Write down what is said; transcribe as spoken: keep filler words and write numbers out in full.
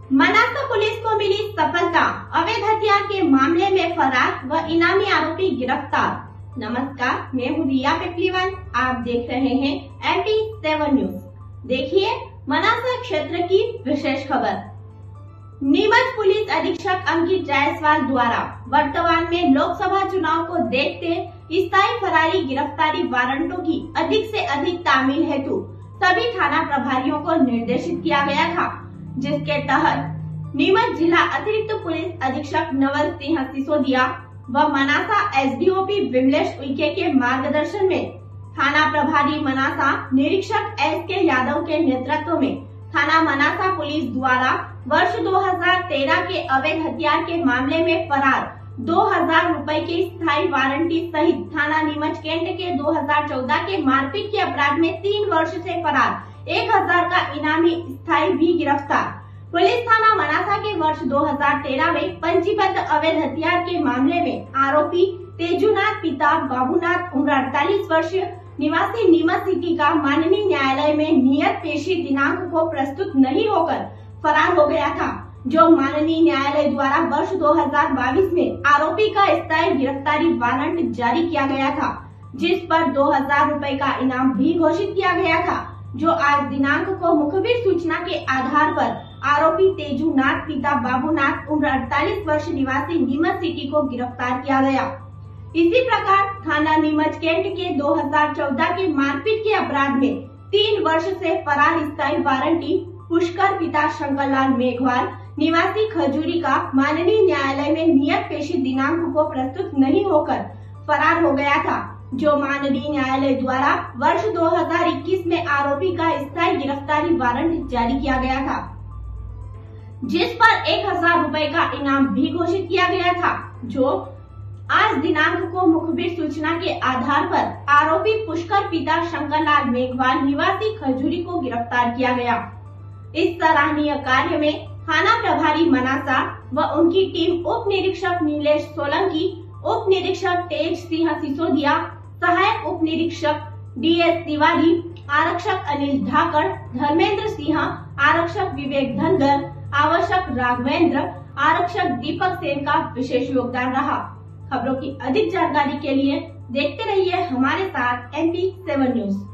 Manasa police को मिली सफलता, अवैध हथियार के मामले में फरार व इनामी आरोपी गिरफ्तार। नमस्कार, मैं हूँ रिया पेपलीवाल। आप देख रहे हैं एम पी सेवन न्यूज। देखिए मनासा क्षेत्र की विशेष खबर। नीमच पुलिस अधीक्षक अंकित जायसवाल द्वारा वर्तमान में लोकसभा चुनाव को देखते स्थायी फरारी गिरफ्तारी वारंटों की अधिक से अधिक तामील हेतु सभी थाना प्रभारियों को निर्देशित किया गया था, जिसके तहत नीमच जिला अतिरिक्त पुलिस अधीक्षक नवल सिंह सिसोदिया व Manasa S D O P Vimlesh Uike के मार्गदर्शन में थाना प्रभारी मनासा निरीक्षक एस के यादव के नेतृत्व में थाना मनासा पुलिस द्वारा वर्ष दो हज़ार तेरह के अवैध हथियार के मामले में फरार दो हजार रूपए के स्थायी वारंटी सहित थाना नीमच कैंट के दो हज़ार चौदह के मारपीट के अपराध में तीन वर्ष से फरार एक हजार का इनामी स्थायी भी गिरफ्तार। पुलिस थाना मनासा के वर्ष दो हज़ार तेरह में पंजीबद्ध अवैध हथियार के मामले में आरोपी तेजुनाथ पिता बाबूनाथ उम्र अड़तालीस वर्ष निवासी नीमच सिटी का माननीय न्यायालय में नियत पेशी दिनांक को प्रस्तुत नहीं होकर फरार हो गया था, जो माननीय न्यायालय द्वारा वर्ष दो हज़ार बाईस में आरोपी का स्थायी गिरफ्तारी वारंट जारी किया गया था, जिस पर दो हजार रूपए का इनाम भी घोषित किया गया था, जो आज दिनांक को मुखबिर सूचना के आधार पर आरोपी तेजुनाथ पिता बाबूनाथ उम्र अड़तालीस वर्ष निवासी नीमच सिटी को गिरफ्तार किया गया। इसी प्रकार थाना नीमच कैंट के दो हज़ार चौदह के मारपीट के अपराध में तीन वर्ष से फरार स्थायी वारंटी पुष्कर पिता शंकरलाल मेघवाल निवासी खजूरी का माननीय न्यायालय में नियत पेशी दिनांक को प्रस्तुत नहीं होकर फरार हो गया था, जो माननीय न्यायालय द्वारा वर्ष दो हज़ार इक्कीस में आरोपी का स्थायी गिरफ्तारी वारंट जारी किया गया था, जिस पर एक हजार रूपए का इनाम भी घोषित किया गया था, जो आज दिनांक को मुखबिर सूचना के आधार पर आरोपी पुष्कर पिता शंकरलाल मेघवाल निवासी खजूरी को गिरफ्तार किया गया। इस सराहनीय कार्य में थाना प्रभारी मनासा व उनकी टीम उप निरीक्षक नीलेश सोलंकी, उप निरीक्षक तेज सिंह सिसोदिया, सहायक उप निरीक्षक डी एस तिवारी, आरक्षक अनिल ढाकर, धर्मेंद्र सिंह, आरक्षक विवेक धनगर, आवश्यक राघवेंद्र, आरक्षक दीपक सेन का विशेष योगदान रहा। खबरों की अधिक जानकारी के लिए देखते रहिए हमारे साथ एम पी सेवन न्यूज।